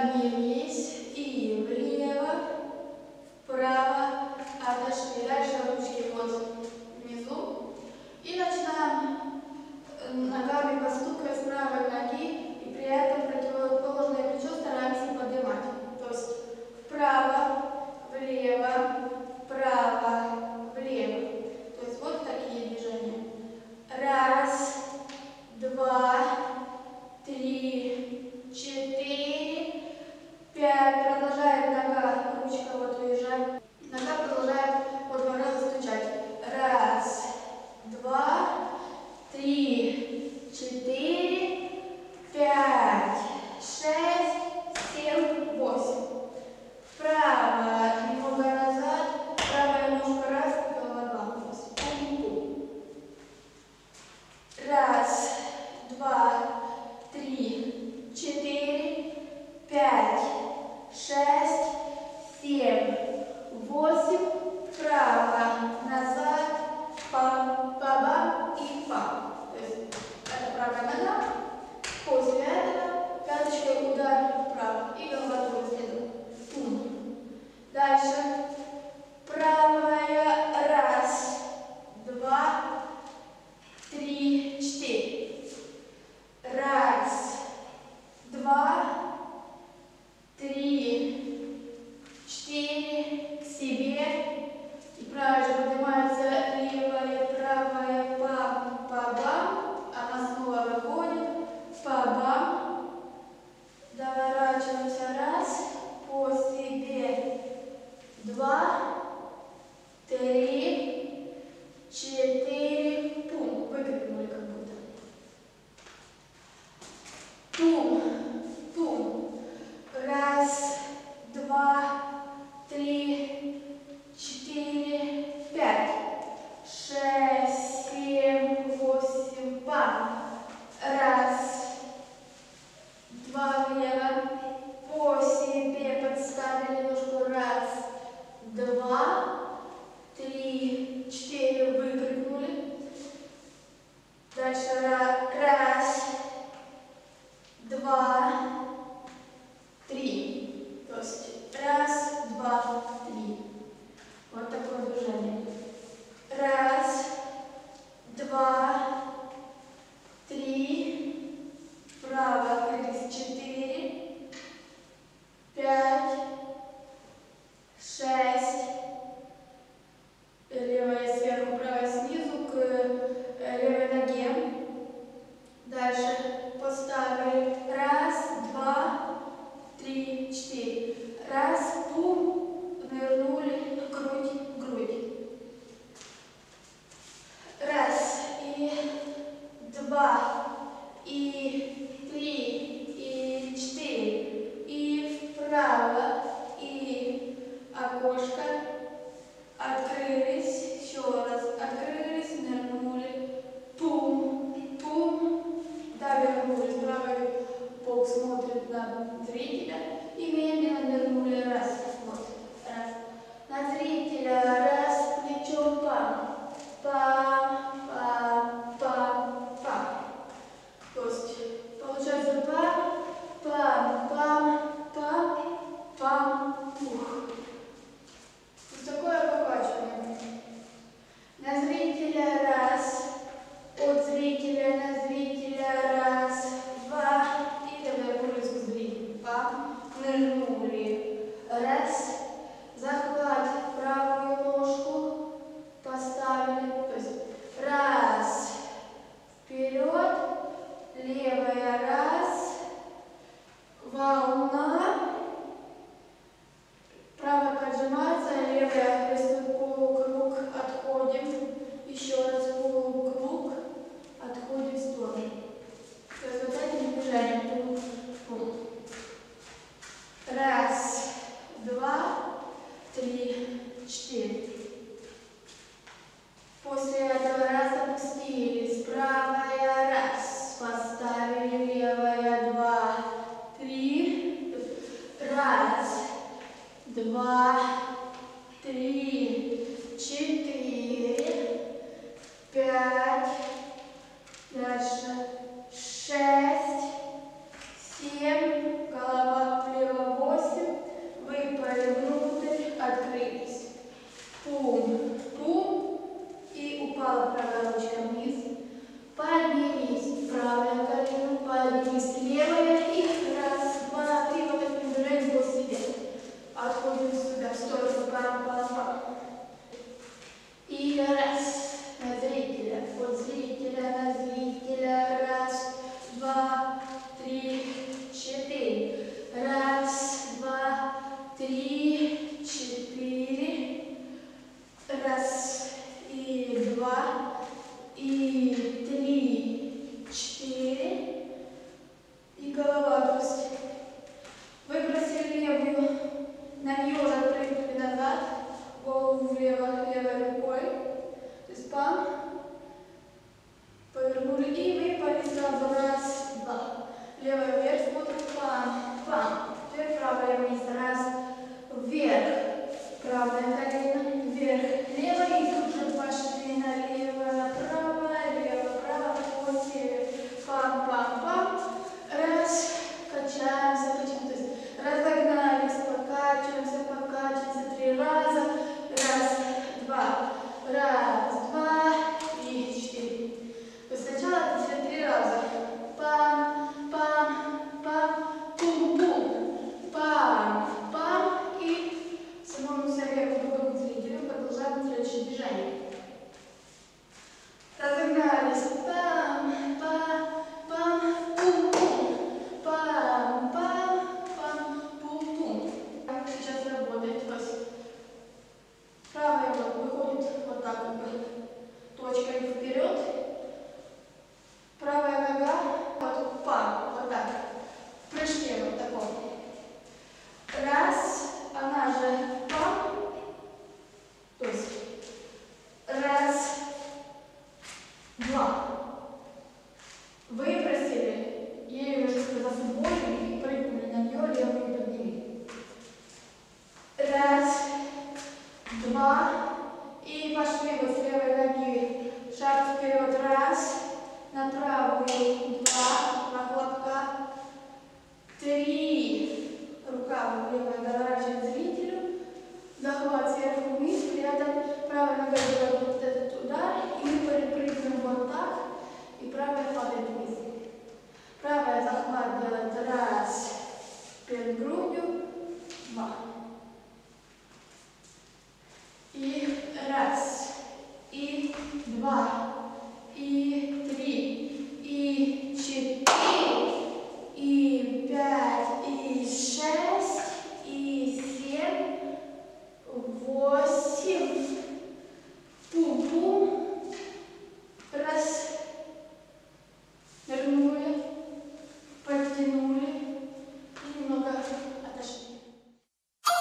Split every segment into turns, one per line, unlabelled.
поднялись и влево, вправо, отошли. Дальше ручки вот внизу. И начинаем ногами постукивать с правой ноги, и при этом противоположное плечо стараемся поднимать. То есть вправо, влево, вправо, влево. То есть вот такие движения. Раз, два, три, четыре, пять. Продолжает нога, ручка вот уезжает. Нога продолжает по 2 раза стучать. Раз, два, три, четыре, пять, шесть, семь, восемь. Вправо, немного назад, правая ножка раз, голова два. Раз, два, три, четыре, пять, шесть, семь, восемь. Вправо, назад, пам, бабам и пам. То есть это правая нога. После этого пяточкой удар вправо и голова тоже следом. Дальше. Правая. Раз, два, три, четыре. Раз, два, три, четыре. К себе. И правая же поднимается левая, правая, пам, па-бам. Она снова выходит. Па-бам. Доворачиваемся. Раз. По себе. Два, три, четыре. Пум. Выкрикнули как будто. Пум. Пум. Раз, два, три, четыре, пять, шесть, семь, восемь. Пам. Раз, два, влево. По себе подставили ножку. Раз, два, три, четыре. Выкрикнули. Дальше раз, два, три. То есть раз, два, три. Вот такое движение. Раз, два, три. Вправо открылись. Четыре, пять, шесть. Левая сверху, правая снизу к левой ноге. Дальше поставили. Раз, два, три, четыре. Раз, пум, нырнули, грудь, грудь. Раз, и два, и три, и четыре. И вправо, и окошко. Открылись, еще раз открылись, нырнули, пум, пум, да, вернулись, правый бок смотрит на зрителя и медленно нырнули, раз, вот, раз, на зрителя, раз, плечом, пам, пам, пам, пам, пам, то есть получается пам, пам, пам, пам, пам, пух. Такое покачивание. На зрителя раз, от зрителя на зрителя раз, два, и вернулись к зрителю. Пам, нырнули. Раз, захват, правую ножку поставили. То есть раз, вперед, левая раз, волна. Правая поджимается, левая происходит полукруг, отходим. Еще раз полукруг, отходим в сторону. То есть вот этим движением. Пум. Раз, два, три, четыре. После этого раз опустились. Правая раз. Поставили левая. Два, три. Раз. Два, три, четыре, пять, дальше шесть, семь, голова вправо, упала правая ручка вниз. Поднялись правое колено, поднялись левое. И раз, два, три. Вот таким движением после себя. Отходим сюда, в сторону, пам-пам-пам. И раз. На зрителя. От зрителя на зрителя. Раз, два, три, четыре. Раз, два, три, четыре. Раз, и два, и три, четыре. И голова опустим. Выбросили левую, на нее запрыгнули назад, голову влево, левой рукой. То есть пам, повернули и выпали сразу. Раз, два. Левая вверх, смотрим, пам, пам. Теперь правая вниз. Раз, вверх. Правое колено, вверх, лево. И тут же пошли налево, направо, лево, право, после. Пам, пам, пам. Раз, качаемся, качаемся. То есть разогнались, покачиваемся, покачиваемся. 3 раза. Раз, два. Раз, два, три, четыре. То есть сначала это 3 раза. Пам, пам, пам, пум, пум. Пам, пам. И становимся вверх другому зрителю. Продолжаем следующее движение. Разогнались. Пам, пам, пам, пум, пум. Пам, пам, пам, пум, пум. Как сейчас работает. То есть правая выходит вот так как бы точкой вперед. Правая нога вот пам, вот так. В прыжке вот таком. Раз, она же пам. То есть раз, два. Выбросили, ей уже зафутболили и прыгнули на нее, левую подняли. Раз, два. И пошли вот с левой ноги. Шаг вперед. Раз. На правую. Два. Хлопка. 3. Рука левая доворачивает зрителю. Захват сверху вниз. При этом правая нога делает вот этот удар. И мы перепрыгиваем вот так. И правая падает вниз. Правая захват делает раз. Перед грудью. Два. И раз, и два, и три, и четыре, и 5, и 6, и 7, 8. Пум-пум. Раз. Нырнули, подтянули и немного отошли.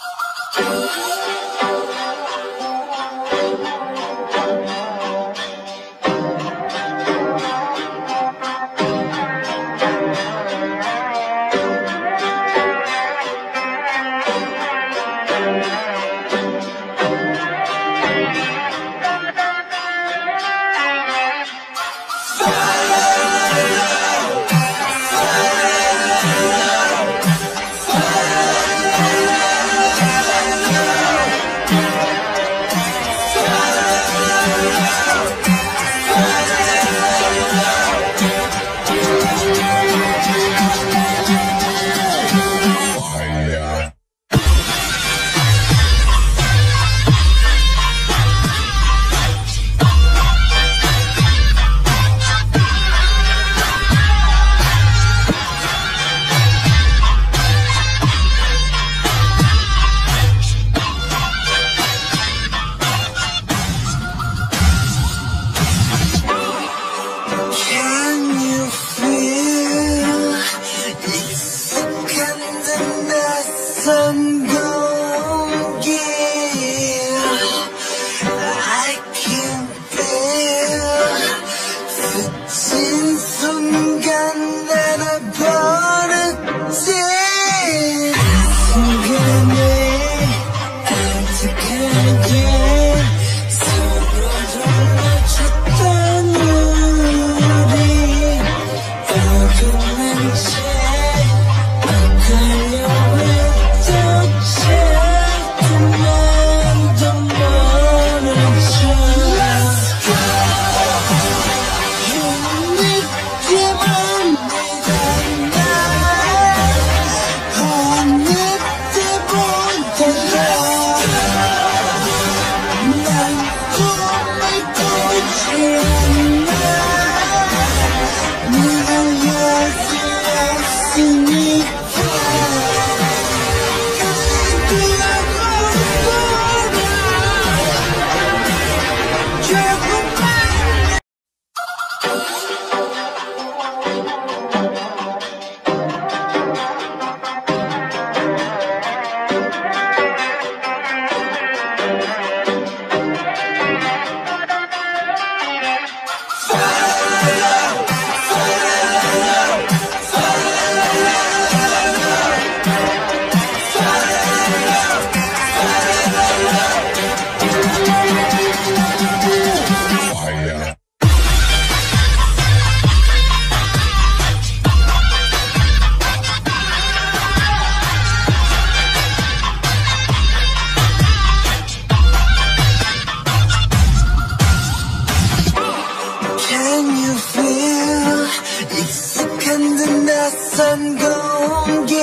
낯선 공기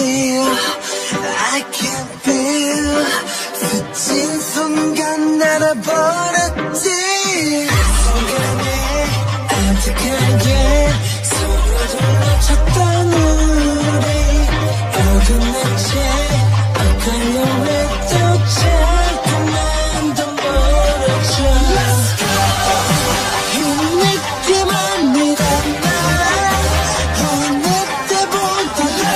I can feel 스친 순간 날아버렸지 순간에 아득하게 서로를 놓쳤던 우리 어긋난 채 엇갈려 왜 또 자꾸만 더 멀어져 이 느낌을 믿었나 어느 때보다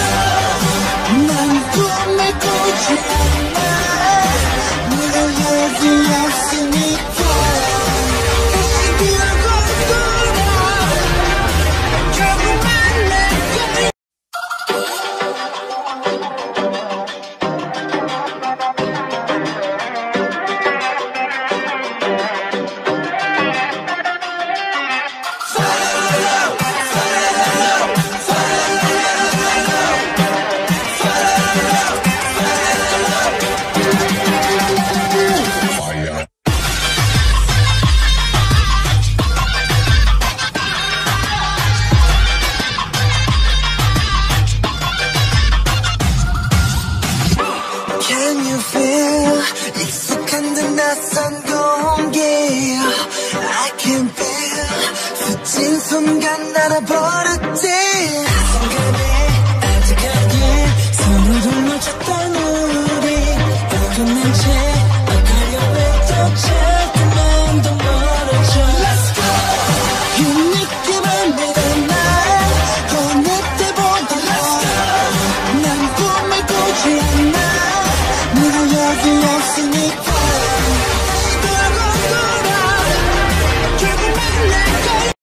난 꿈을 꾸지 않아 네가 여기 없으니까 다시 기억을 돌아 결국만 내게 Can you feel 익숙한 듯 낯선 공기 I can feel 스친 순간 날아버렸지 순간에 아득하게 서로를 놓쳤던 우리 어긋난 채 엇갈려 왜 또 자꾸만 더 멀어져 Let's go 이 느낌을 믿었나 어느 때보다 난 꿈을 꾸지 않아 네가 여기 없으니까 다시 돌고 돌아 결국만 내 거야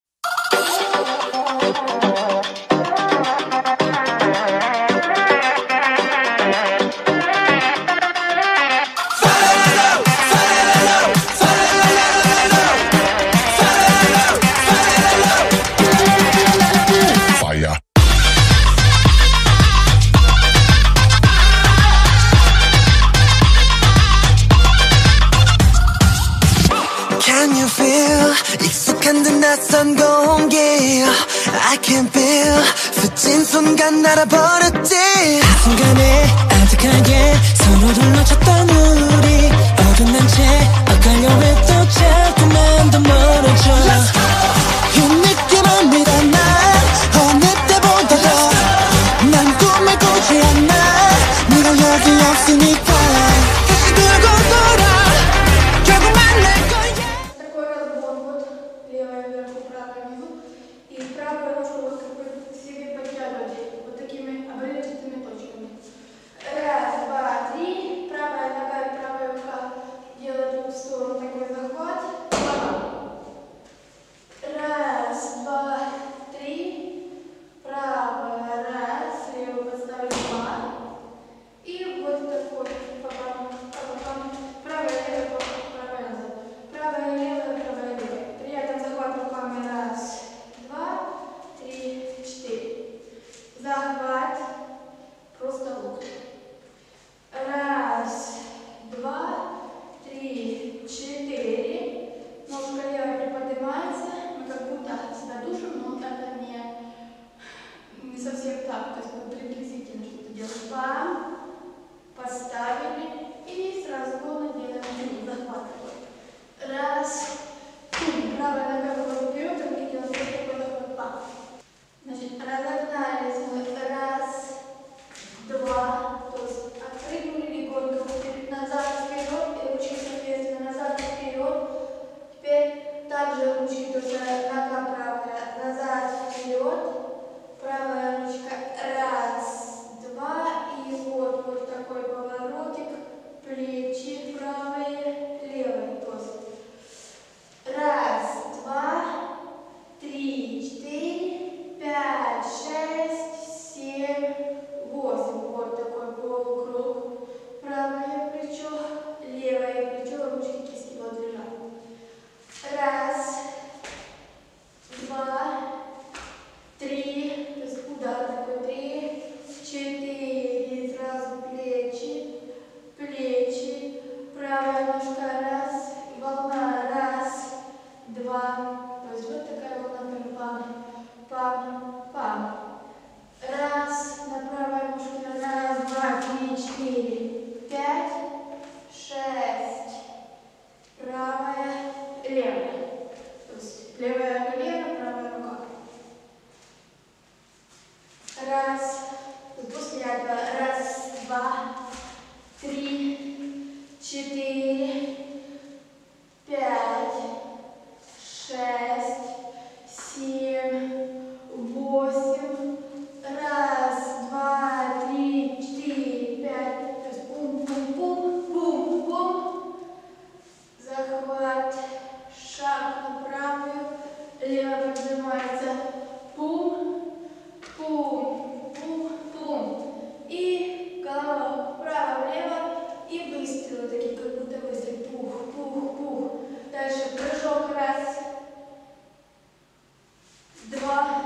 Can you feel 익숙한 듯 낯선 공기 I can feel 스친 순간 날아버렸지 순간에 아득하게 서로를 놓쳤던 우리 어긋난 채 엇갈려 왜 또 자꾸만 더 멀어져 이 느낌을 믿었나 어느 때보다 난 꿈을 꾸지 않아 네가 여기 없으니까 다시 돌고 돌아 결국만 내 거야
Такой разгон, вот левая вверху, правая внизу, и правую ножку вот как бы к себе подтягивайте вот такими обрывчатыми точками. Раз, два, три, правая нога и правая рука делают в сторону такой захват. Раз, два, три, правая, раз, левую подставили, два. И вот такой по бокам, правая, левая, правая, назад. Правая, левая, правая, левая. При этом захват руками раз, два, три, четыре. Захват, просто локоть. Раз, два, три, четыре. Ножка левая приподнимается. Мы как будто себя душим, но это не совсем так. То есть мы приблизительно что-то делаем. Бам, поставили и с разгона делаем захват такой. Раз, правая нога выходит вперед, руки делаем вот такой захват. Бам. Значит, разогнались мы. Раз, два, то есть отпрыгнули легонько назад, вперед, и ручки, соответственно, назад, вперед. Теперь также ручки, то есть нога правая, назад, вперед. Правая ручка, раз, два, и вот такой поворотик, плечи правые, левые, то есть раз, два, три, четыре, пять, шесть, семь, восемь, вот такой полукруг, правое плечо, левое плечо, ручки кисти вот лежат. Раз, два, три, то есть удар такой, три, четыре, и сразу плечи, плечи, правая ножка, раз, волна, раз, два, то есть вот такая волна, пам, пам, пам. Раз, на правой ножке. Раз, два, три, четыре, пять, шесть. Правая, левая. То есть левая колено, правая рука. Раз, после этого. Раз, два, три, четыре, пять, шесть, семь, восемь. Раз, два, три, четыре, пять. То есть бум-бум-бум, бум-бум. Захват, шаг на правую, левая поднимается. Бум, бум, бум, бум. И голова вправо-влево. И выстрелы такие, как будто выстрел. Пух, пух, пух. Дальше прыжок. Раз, два,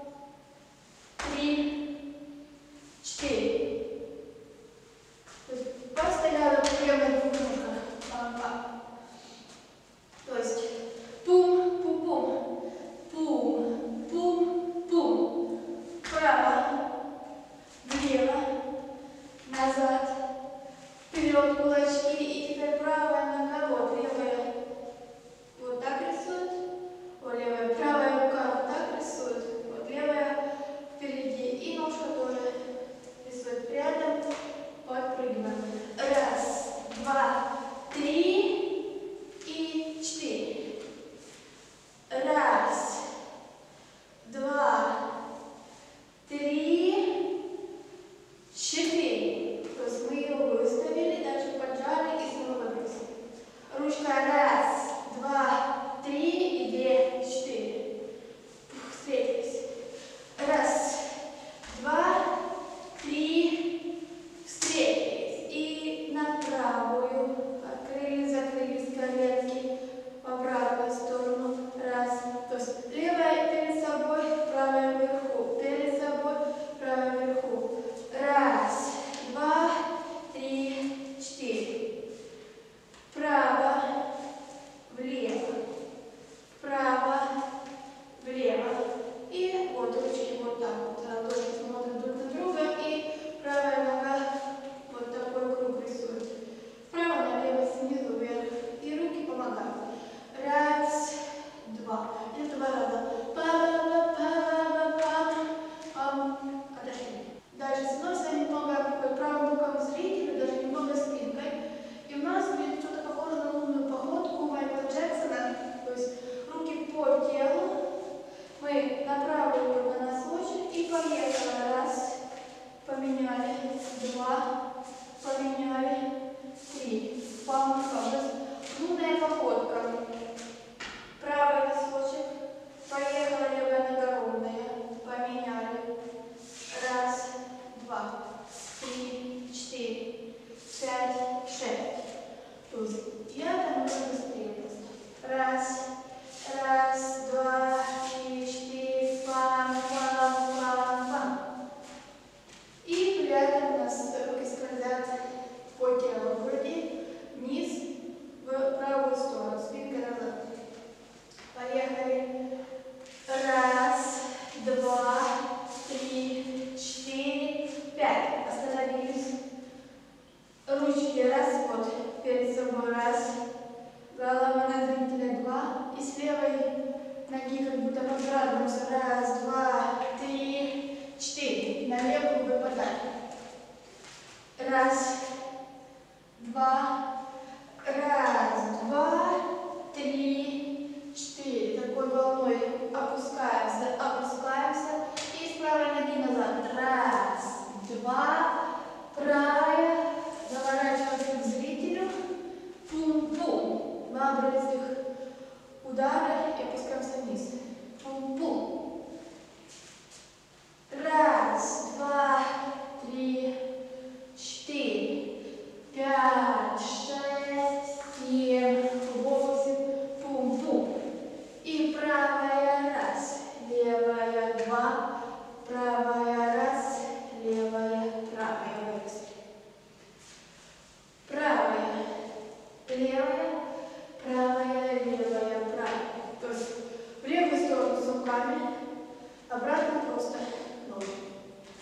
три, четыре. То есть постоянно прямо в ножках. То есть пум, пум, пум, пум, пум, пум. Вправо, влево, назад, вперед кулачки. И теперь правая нога, вот левая вот так рисует, вот левая, правая рука вот так рисует, вот левая впереди. И ножка тоже рисует рядом, подпрыгиваем. Раз, два, три и четыре. Раз, два, три, четыре. То есть мы ее выставили, дальше поджали и снова выбросили. Ручка раз, два, три и две, четыре. Встретились. Раз, два, три, встретились. И на правую. Открыли, закрыли коленки в обратную сторону. Раз. То есть левая перед собой, правая вверху. Перед собой, правая вверху. Раз, два, три, четыре. Вправо, влево. Вправо, влево. И вот ручки вот так вот. Ладошки смотрят друг на друга. И правая нога вот такой круг рисует. Вправо, налево, снизу, вверх. И руки помогают. Раз, два. И два раза. Отошли. Дальше сносится немного правым боком зрителю, даже немного спинкой. И у нас будет что-то похоже на лунную походку Майкла Джексона. То есть руки по телу. Мы на правую руку на носочек и поехали. Раз, поменяли. Два, поменяли. Три. Помахали. Лунная походка. Правый носочек. Поехала, левая нога ровная. Поменяли. Раз, два, три, четыре, пять, шесть. То есть я там уже быстрее просто. Раз, раз, два, три, четыре, пам, пам, пам, пам. И при этом у нас руки скользят по телу. Груди, вниз, в правую сторону, спинка назад. Поехали. Раз, два, три, четыре, пять. Остановились. Ручки развод перед собой. Раз. Голова на зрителя. Два. И с левой ноги как будто подкрадываемся. Раз, два, три, четыре. На левую выпадать. Раз, два, раз, два, три, четыре. Такой волной опускаемся, опускаемся. И с правой ноги назад. Раз, два, правая. Заворачиваемся к зрителю. Пум-пум. Два быстрых удара и опускаемся вниз. Пум-пум. Раз, два, три, четыре, пять, шесть, семь, восемь. Пум-пум. И правая раз, левая два, правая раз, левая, правая. Правая, левая, правая, левая, правая. То есть в левую сторону с руками, обратно просто ноги.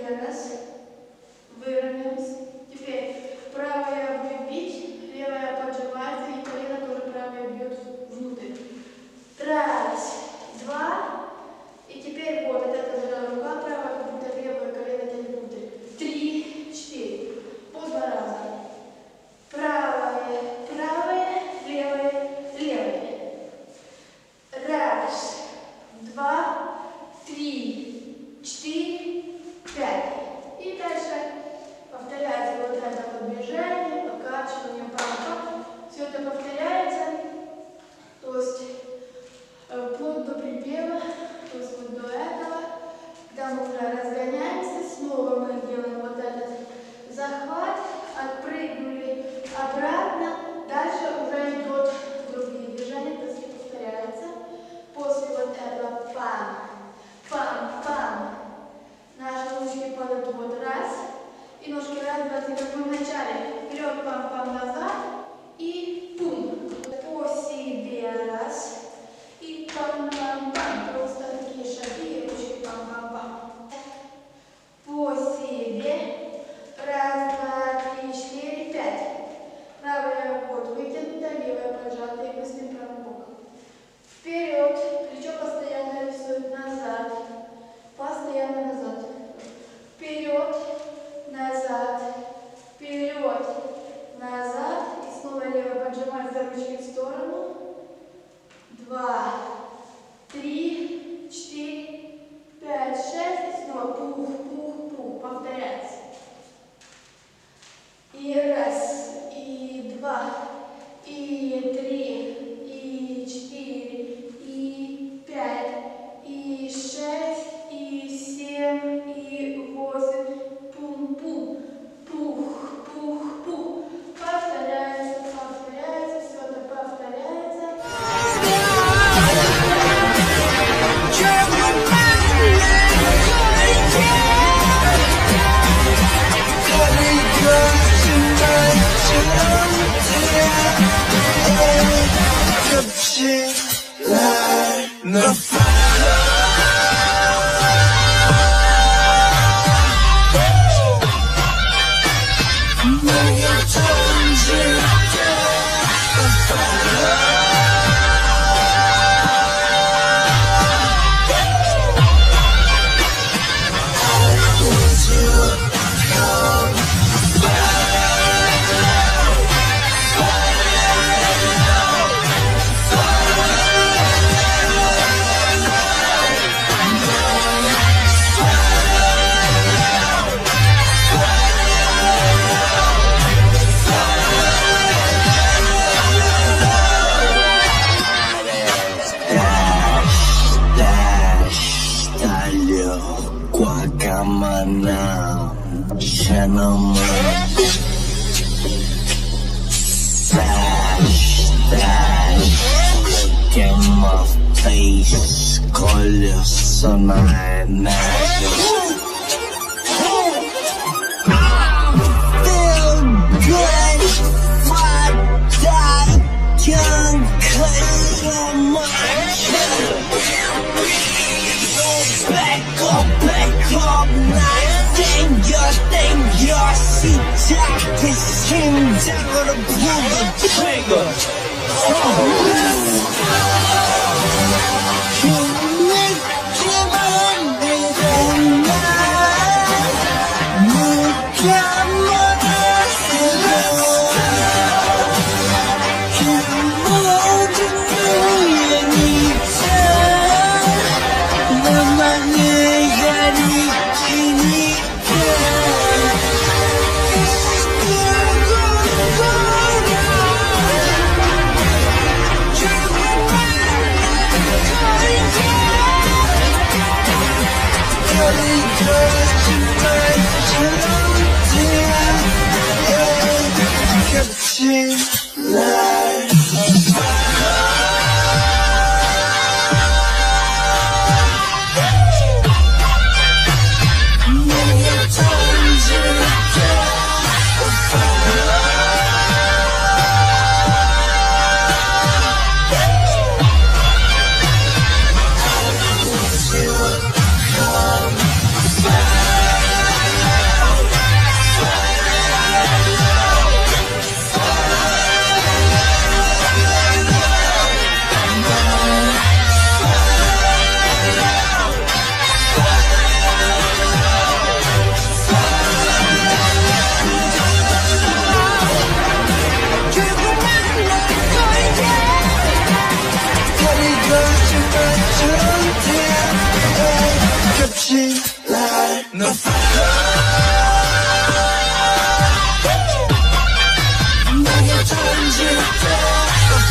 раз. Выровнялась. Теперь правая будет бить, левая поджимается, и колено тоже правая бьет внутрь. Раз, два. И теперь вот эта же рука правая, как будто левое колено тянет внутрь. 3, 4. По 2 раза. Правое, правое, левое, левое. Раз, два, 3, 4, 5. И дальше повторяется вот это вот движение, покачивание, пам-пам. Все это повторяется. То есть вплоть до припева, то есть вот до этого. Когда мы уже разгоняемся, снова мы делаем вот этот захват, отпрыгнули обратно. Дальше уже идут другие движения, то есть повторяется. После вот этого пам, пам, пам. Наши ножки падают вот раз. И ножки раз, два, три, как мы в начале. Вперед, пам, пам, назад. И пум. По себе раз. И пам, пам, пам. Просто такие шаги и ручки пам, пам, пам. По себе. Раз, два, три, 4, 5. Правая вот вытянута, левая поджата и быстрым правым боком. Вперед. Плечо постоянно рисует назад. Постоянно назад. Вперед, назад, вперед, назад. И снова левая поджимается, ручки в сторону. 2, 3, 4, 5, 6. И снова пух, пух, пух. Повторяется. И раз, и два, и 3, и 4, и 5, и 6, и 7, и 8. Пум-пум. Пух, пух, пух. Повторяется, повторяется, все это повторяется.
겹친 날 너 내게 던질 때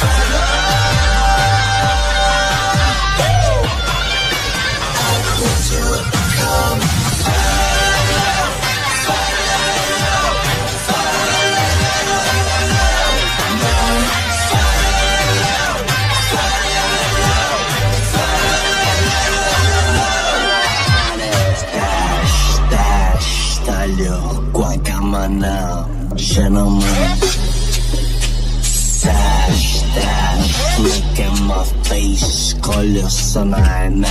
과감한 gentleman Dash, dash Look at my face 걸렸어 나의 날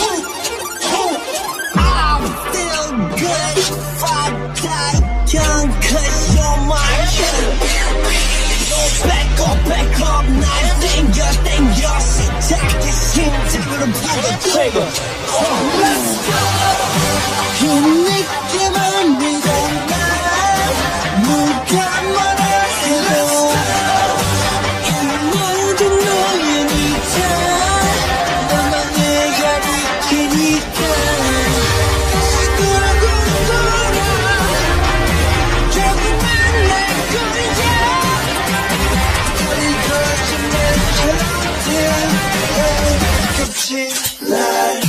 I feel good if I die young cause you're my kid No back up 날 땡겨 시작의 심장으로 pull the trigger Let's go 이 느낌을 믿어 누가 뭐라 해도 이 모든 너희니까 너만 내가 지키니까 다시 돌아 결국만 날 거야 거리 거짓말처럼 겹친 날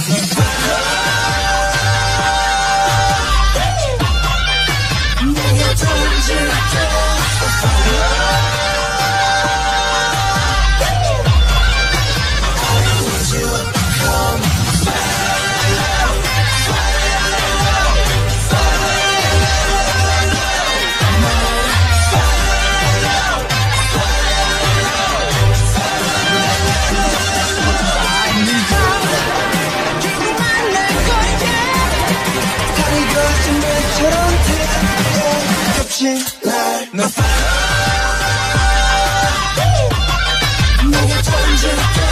너 내가 던질 때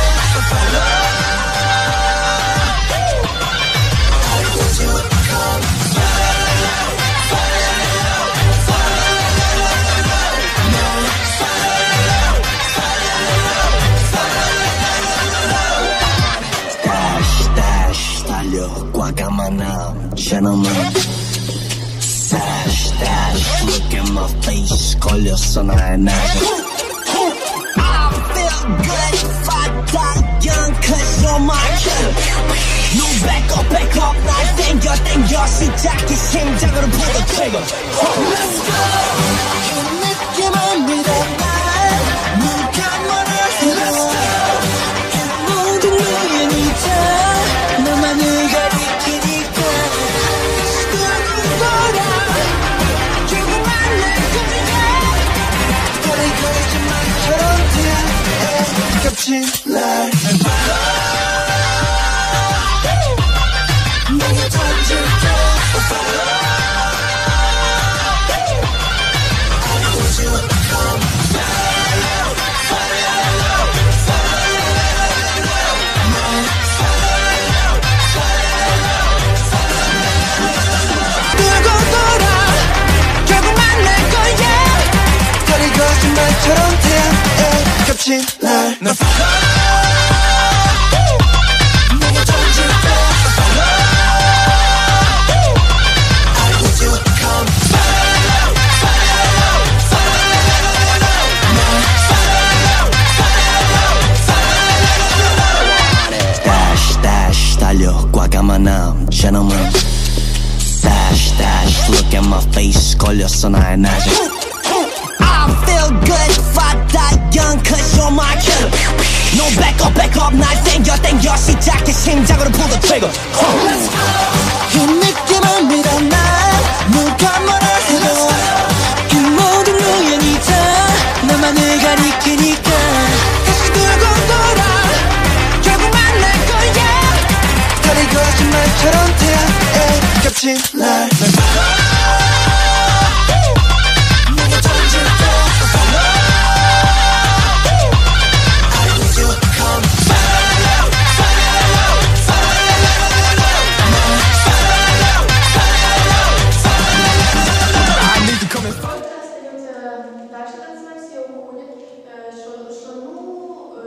Dash, dash 달려 과감한 gentleman Dash, dash, look at my face 걸렸어 나의 날 I feel good if I die young cause you're my kid No back up 날 땡겨 시작의 심장으로 pull the trigger Let's go 이 느낌을 믿어 날 누가 뭐라 해도 이 모든 너희니까 너만 내가 지키니까 다시 돌아 겹친 날 내가 던질 때 들고 돌아 결국만 날 거야 거리 거짓말처럼 겹친 날 너 내가 던질 때 I want you to come Dash, dash 달려 과감한 gentleman Dash, dash look at my face 걸렸어 나의 날 I feel good if I die young cause you're my kid No back up 날 땡겨 시작의 심장으로 pull the trigger Let's go 이 느낌을 믿어 날 누가 뭐라 해도 이 모든 우연이다 너만 내가 지키니까 다시 들고 돌아 결국만 날 거야 거리 거짓말처럼 겹친 날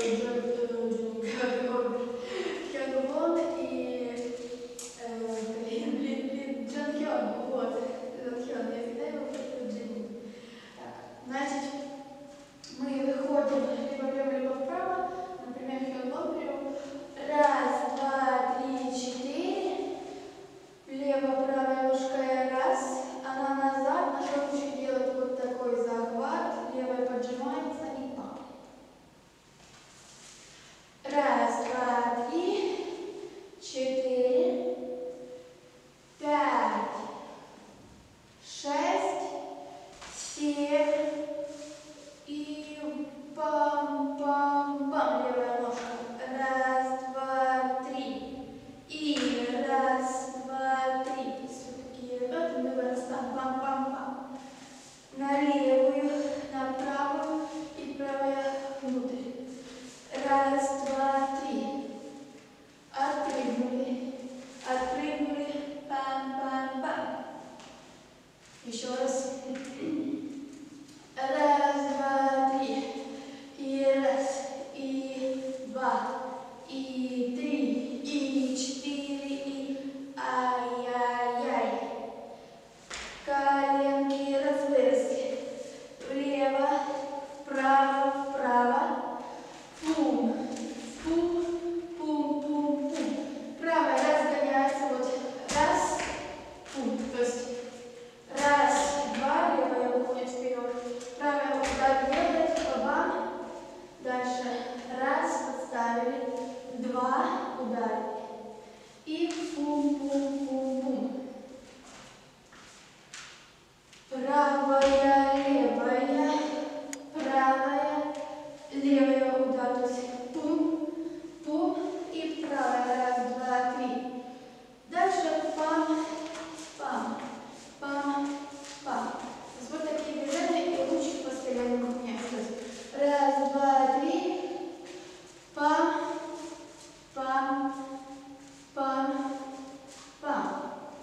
и Еще раз. Раз, два, три. И раз, и два, и три, и четыре, и ай-яй-яй. Коленки выросли. Влево, вправо, вправо. Пум, пум, пум, пум, пум. Правая разгоняется. Вот раз, пум. То есть раз, два, левая уходит вперед. Правая удар делает, бам. Дальше раз, подставили. Два, ударили. И пум, пум, пум, пум. Правая, левая, правая, левая удар. То есть пум, пум и правая. Раз, два, три. Дальше пам, пам, пам, пам. То есть вот такие движения, и ручки постоянно меняются. То есть раз, два, три. Пам, пам, пам, пам.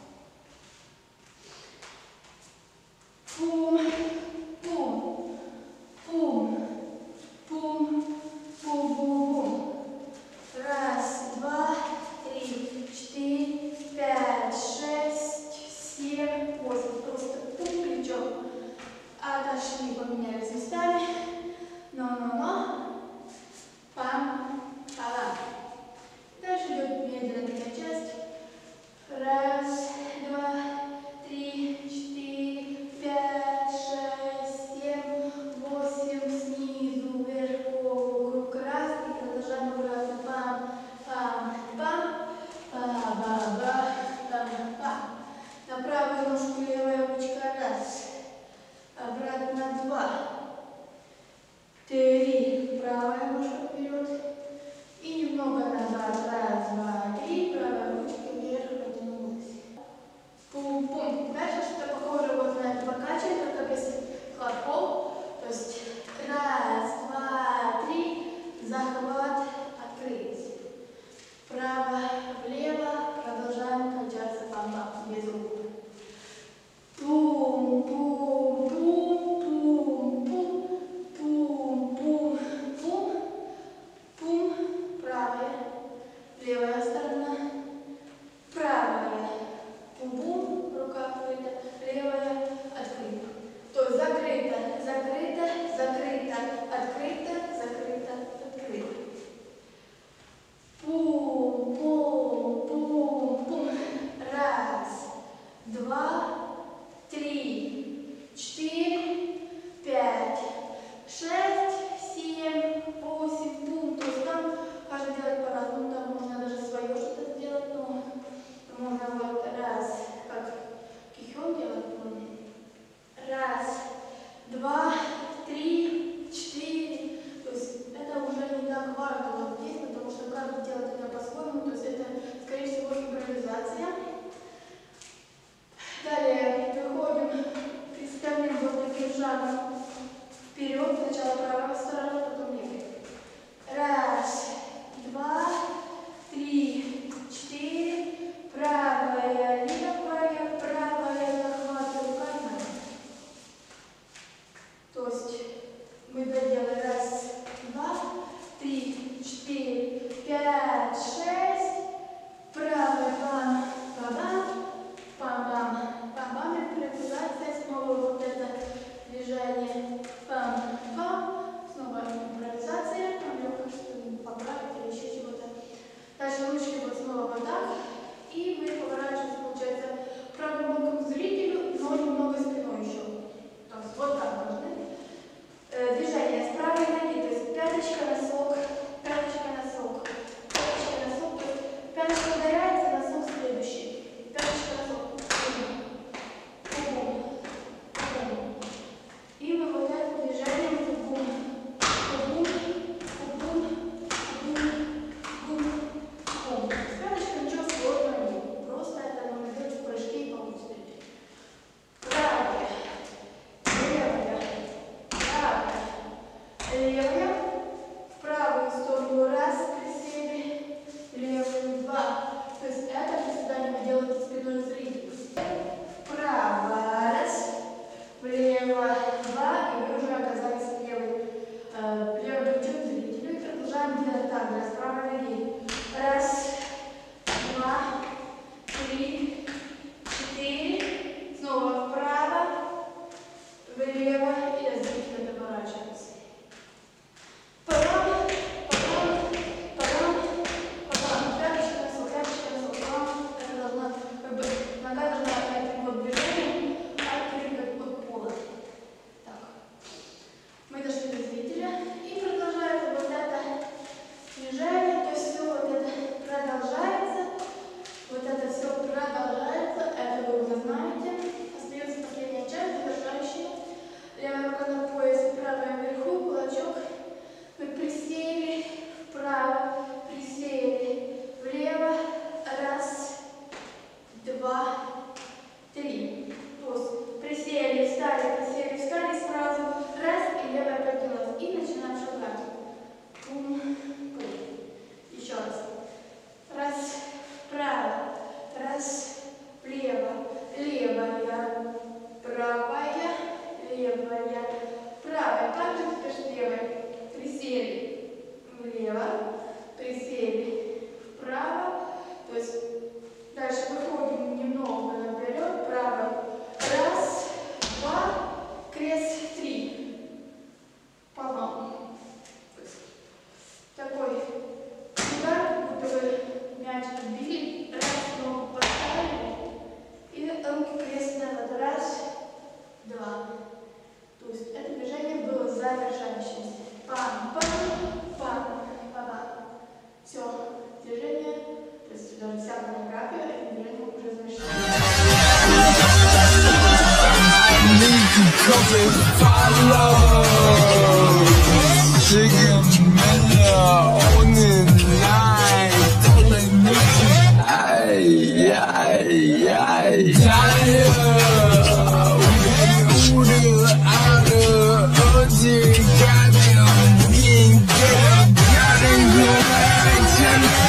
Пум, пум, пум, пум, пум, пум. Раз, два, три, четыре, пять, шесть, семь, восемь. Просто пум, плечом. Отошли, поменялись местами. Но. Пам, пала. Дальше идет медленная часть. Раз, два, три, четыре, пять, шесть, семь, восемь. Снизу, вверху, вокруг раз. И продолжаем обратно. Пам, пам, пам, па-ба-ба, пам-пам. На правую ножку левая ручка. Раз. Обратно два. Три. Правая ножка вперед. И немного назад. Раз, два, три. Правая ручка вверх потянулась. Пум-пум. Дальше что-то похоже вот на это покачивание, только без хлопков. То есть раз, два, три. Захват. Открыть. Вправо, влево. Продолжаем качаться пам-пам. Без рук. Пум, пум, пум, пум, пум, пум, пум, пум, пум. Правая, левая сторона, правая, пум-пум, рука открыта, левая открыта. То есть закрыто, закрыто, закрыто, открыто, закрыто, открыто. Пум, пум, пум, пум. Раз, два, три, четыре, пять, шесть, семь, восемь. Пум. То есть там каждый делает по-разному. Там можно даже свое что-то сделать, но можно вот раз, как кихён делать. Раз, два, три, четыре. То есть это уже не так важно вот здесь, потому что каждый делает это по-своему. То есть это, скорее всего, импровизация. Далее выходим, представим вот таким шагом вперед. Сначала правая сторона, потом левая. Раз, два, три, четыре. Правая, левая, правая, захват руками. То есть мы доделали раз, два, три, четыре, пять, шесть. Правая, пам, пам, пам-пам, пам-пам, импровизация, снова вот это движение, пам-пам, снова импровизация, там легко что-то поправить.
coming follow 지금 밀려오는 날 떨리는 아이 아이 아이 달려 우리 알아 어디 가든 빈대로 가는 거 알잖아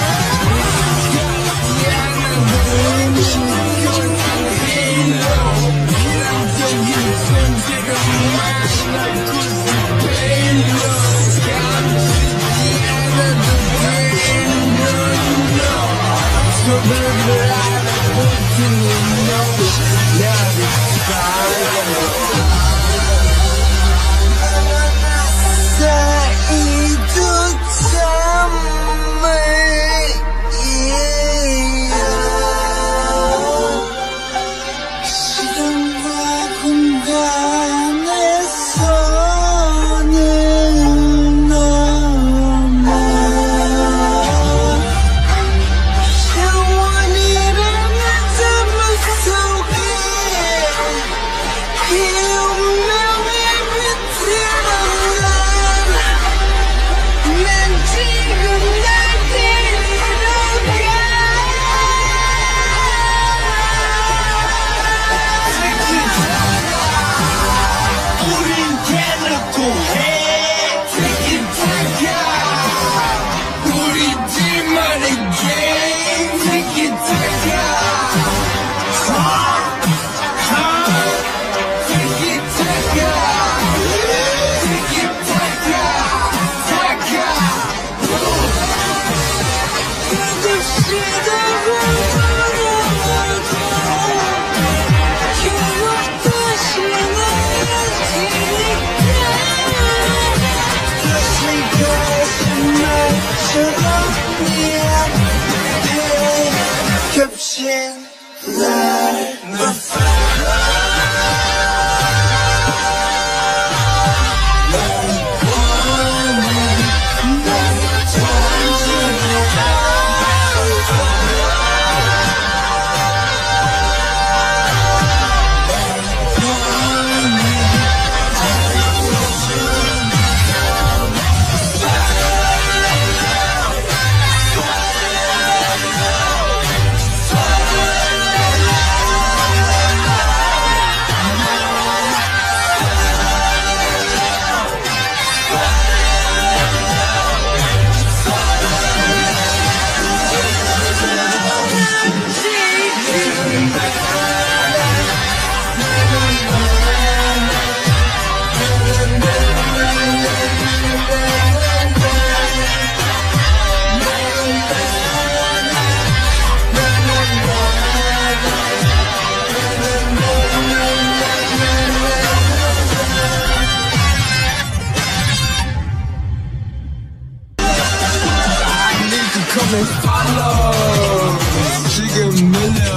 지금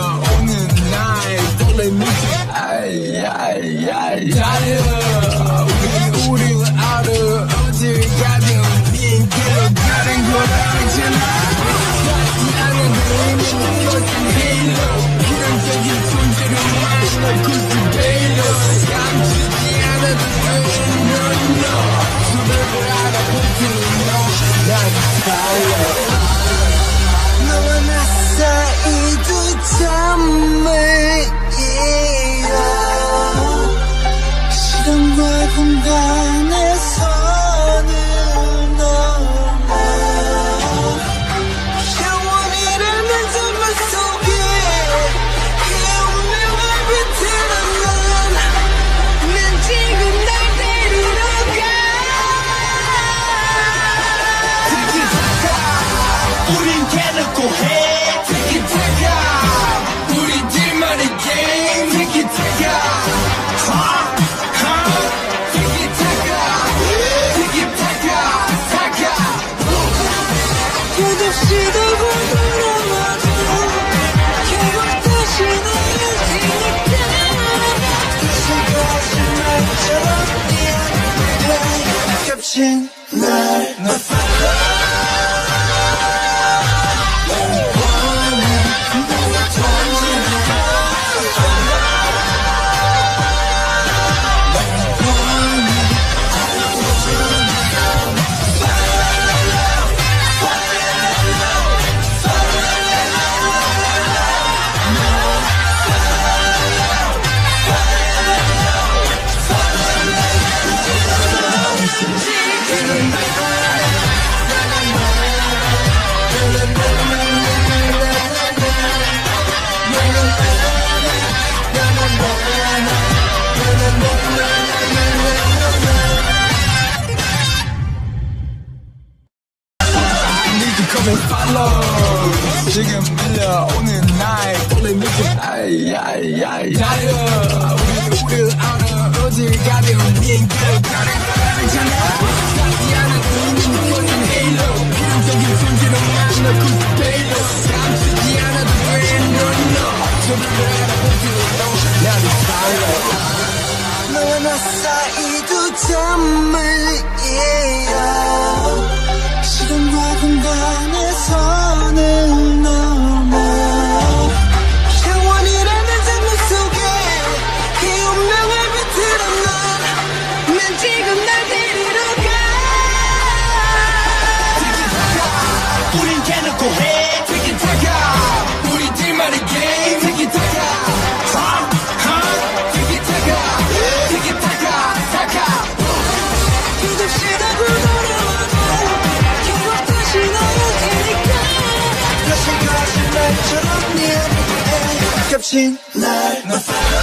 밀려오는 날 떨리는 아이 아이 아이 달려 우리 알아 어딜 가든 빈대로 가는 걸 알잖아 나는 dreaming 같은 halo 기능적인 존재로 마시나 굳이 베일러 감추지 않아도 돼 no no 수백을 알아보기는 난 달려 너와 나 사이도 잠을 이어 시간과 공간에서는 넘어 영원이라는 잠만 속에 이 운명을 비틀는 난 지금 날 데리러 가 우린 대놓고 해 우리들만의 게임 티키타카 티키타카 타카 끝없이 더 걸어와도 결국 다시 나를 지니까 다시 말처럼 미안해 겹친 날 어딜 가든 비행기로 가는 거잖아. 가지 않은 의미 느껴진 헤일로 필연적인 존재로만 널 구속해일로 감추지 않아도 돼 no no 저들을 알아보지도 나를 follow 너와 나 사이 두 점을 이어 시간과 공간의 선을 넘어 영원이라는 장르 속에 이 운명을 비틀어 난 지금 날 데리러 가 우린 대놓고 해 티키타카 우리들만의 게임 티키타카 끝없이라고 돌아와도 결국 다시 나올 테니까 다시 거짓말처럼 네 앞에 겹친 날 너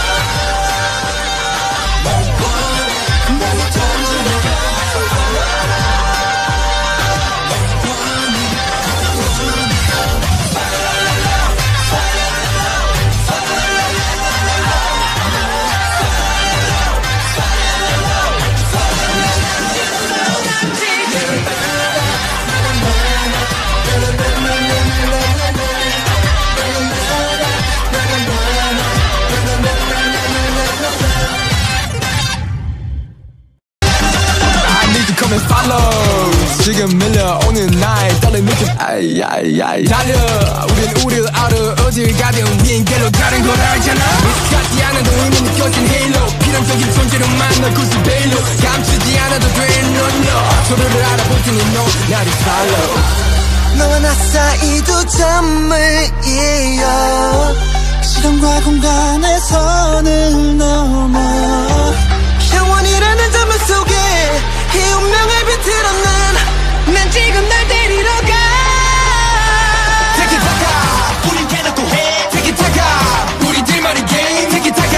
come and follow 지금 밀려오는 나의 떨린 느낌 아이아이아이 달려 우린 우리를 알아 어딜 가든 비행기로 가는 걸 알잖아 가지 않아도 의미 느껴진 헤일로 필연적인 존재로만 널 구속해일로 감추지 않아도 돼 no no 서로를 알아볼 테니 너 나를 follow 너와 나 사이 두 점을 이어 시간과 공간의 선을 넘어 영원이라는 점을 속에 이 운명을 비틀어 난 지금 날 데리러 가 티키타카 우린 대놓고 해 티키타카 우리들만의 게임 티키타카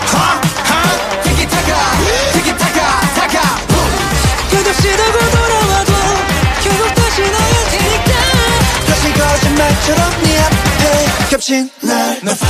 티키타카 티키타카 타카 끝없이라고 돌아와도 결국 다시 나올 테니까 다시 거짓말처럼 네 앞에 겹친 날 너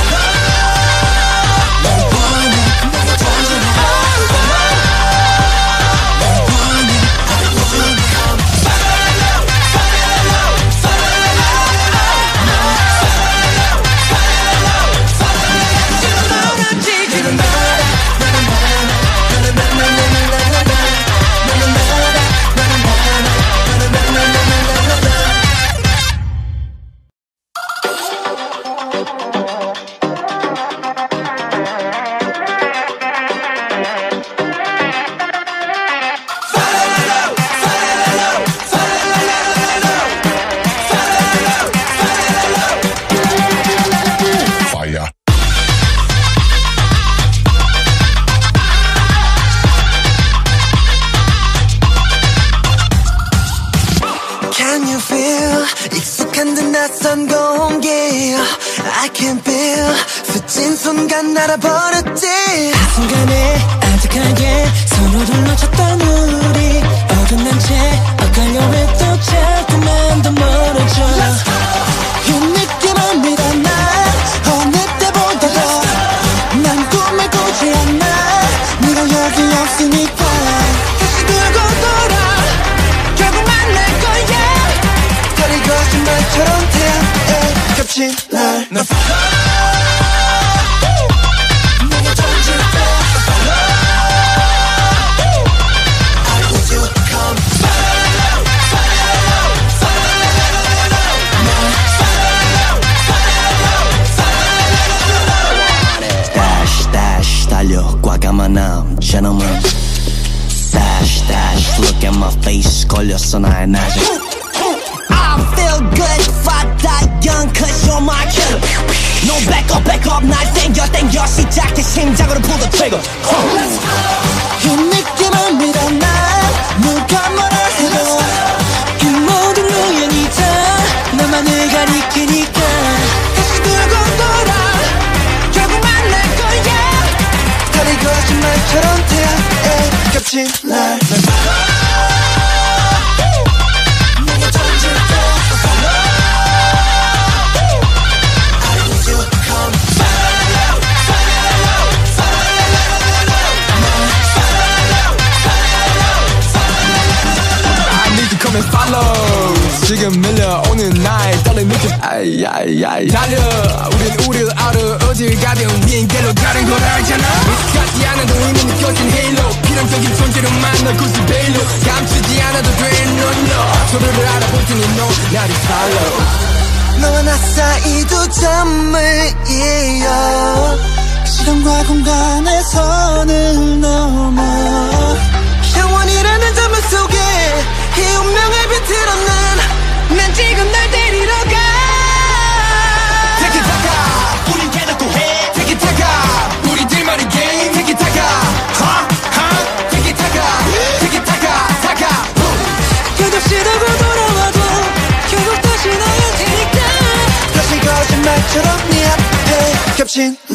Can you feel 익숙한 듯 낯선 공기 I can feel 스친 순간 날아버렸지 순간에 아득하게 서로를 놓쳤던 우리 어긋난 채 엇갈려 왜 또 자꾸만 더 멀어져 이 느낌을 믿어 난 어느 때보다도 난 꿈을 꾸지 않아 네가 여기 없으니까 다시 들고 돌아 결국 만날 거야 거짓말처럼 태양에 겹친 날 너 내가 던질 때 I want you to come
Dash dash 달려 과감한 gentleman Dash dash look at my face 걸렸어 나의 낮에 I feel good, fat young, cause you're my killer. No back up, 날 땡겨, 시작해 심장으로 pull the trigger.
이 느낌을 믿어 난 누가 뭐라 해도 이 모든 우연이다 나만을 가리키니까 다시 들고 돌아 결국 만날 거야 다리 거짓말처럼 태양에 겹친 날 지금 밀려오는 나의 떨린 느낌 아이아이아이 달려 우린 우리를 알아 어딜 가든 위인 길로 가는 걸 알잖아 믿지 않아도 이미 느껴진 헤일로 필연적인 존재로만 널 굳이 베일로 감추지 않아도 돼 넌너 서로를 알아볼 테니 너 나를 follow
너와 나 사이도 잠을 이어 시간과 공간의 선을 넘어 영원이라는 잠을 속에 이 운명을 비틀어 난 지금 날 데리러 가
Take it taka 우린 대놓고 해 Take it taka 우리들만의 게임 Take it taka Take it taka Take it taka taka
끝없이라고 돌아와도 결국 다시 나의 테니까 다시 거짓말처럼 네 앞에 겹친